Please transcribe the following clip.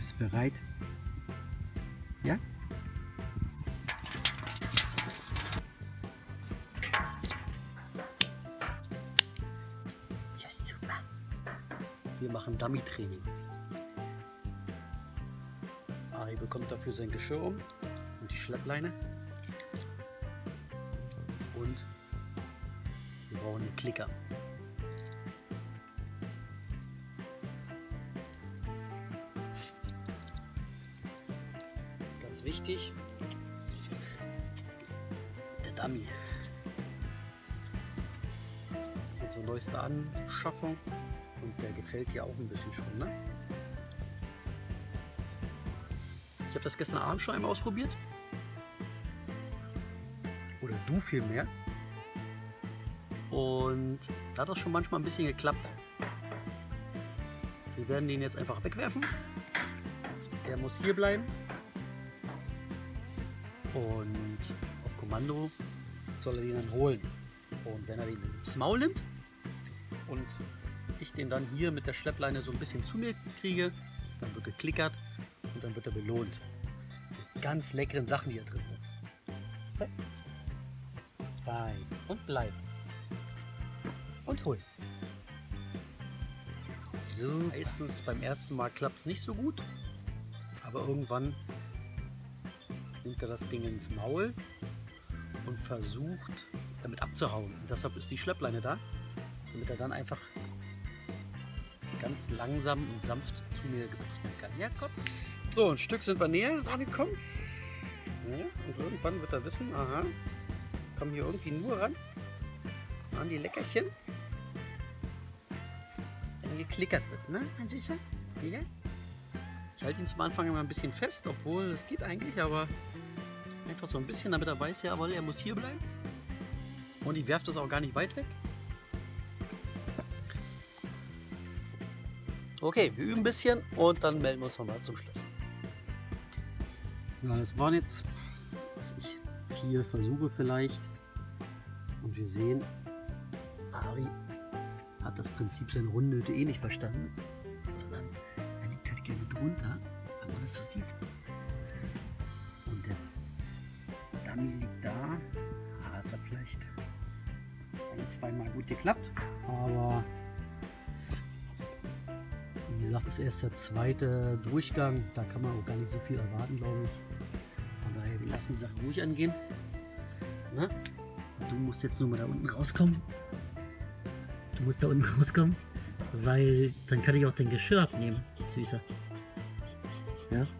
Bist du bereit? Ja? Ja, super. Wir machen Dummy-Training. Ari bekommt dafür sein Geschirr um und die Schleppleine. Und wir brauchen einen Klicker. Ganz wichtig, der Dummy. Unsere neueste Anschaffung und der gefällt dir auch ein bisschen schon, ne? Ich habe das gestern Abend schon einmal ausprobiert. Oder du vielmehr. Und da hat das schon manchmal ein bisschen geklappt. Wir werden den jetzt einfach wegwerfen. Der muss hier bleiben. Und auf Kommando soll er den dann holen. Und wenn er den ins Maul nimmt und ich den dann hier mit der Schleppleine so ein bisschen zu mir kriege, dann wird geklickert und dann wird er belohnt. Mit ganz leckeren Sachen, die hier drin sind. So. Rein und bleiben. Und holen. So, meistens beim ersten Mal klappt es nicht so gut, aber irgendwann nimmt er das Ding ins Maul und versucht damit abzuhauen. Und deshalb ist die Schleppleine da, damit er dann einfach ganz langsam und sanft zu mir gebracht werden kann. Ja, komm. So, ein Stück sind wir näher angekommen. Ja, und irgendwann wird er wissen, aha, kommen hier irgendwie nur ran an die Leckerchen, wenn geklickert wird, ne, mein Süßer? Ja. Ich halte ihn zum Anfang immer ein bisschen fest, obwohl es geht eigentlich, aber einfach so ein bisschen, damit er weiß, jawohl, er muss hier bleiben. Und ich werfe das auch gar nicht weit weg. Okay, wir üben ein bisschen und dann melden wir uns nochmal zum Schluss. Ja, das waren jetzt 4 Versuche vielleicht. Und wir sehen, Ari hat das Prinzip seiner Hundnöte eh nicht verstanden, sondern er liegt halt gerne drunter, wenn man das so sieht. Und der Dummy liegt da. Das hat vielleicht 1-2 Mal gut geklappt, aber wie gesagt, das ist erst der 2. Durchgang, da kann man auch gar nicht so viel erwarten, glaube ich. Von daher, wir lassen die Sache ruhig angehen. Na? Du musst jetzt nur mal da unten rauskommen. Du musst da unten rauskommen, weil dann kann ich auch dein Geschirr abnehmen, Süßer. Ja?